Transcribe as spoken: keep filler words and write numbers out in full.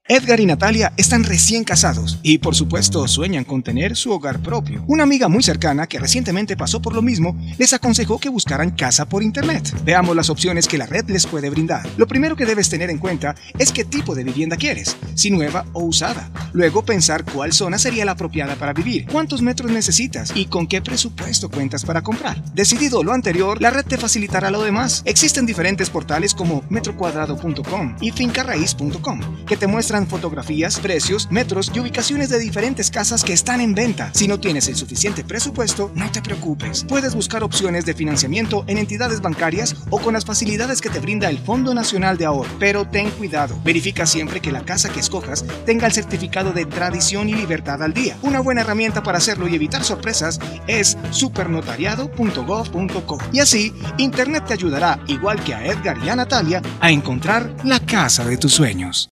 Edgar y Natalia están recién casados y por supuesto sueñan con tener su hogar propio. Una amiga muy cercana que recientemente pasó por lo mismo les aconsejó que buscaran casa por internet. Veamos las opciones que la red les puede brindar. Lo primero que debes tener en cuenta es qué tipo de vivienda quieres, si nueva o usada. Luego pensar cuál zona sería la apropiada para vivir, cuántos metros necesitas y con qué presupuesto cuentas para comprar. Decidido lo anterior, la red te facilitará lo demás. Existen diferentes portales como metro cuadrado punto com y finca raíz punto com que te muestran fotografías, precios, metros y ubicaciones de diferentes casas que están en venta. Si no tienes el suficiente presupuesto, no te preocupes. Puedes buscar opciones de financiamiento en entidades bancarias o con las facilidades que te brinda el Fondo Nacional de Ahorro. Pero ten cuidado, verifica siempre que la casa que escojas tenga el certificado de tradición y libertad al día. Una buena herramienta para hacerlo y evitar sorpresas es supernotariado punto gov punto co. Y así, Internet te ayudará, igual que a Edgar y a Natalia, a encontrar la casa de tus sueños.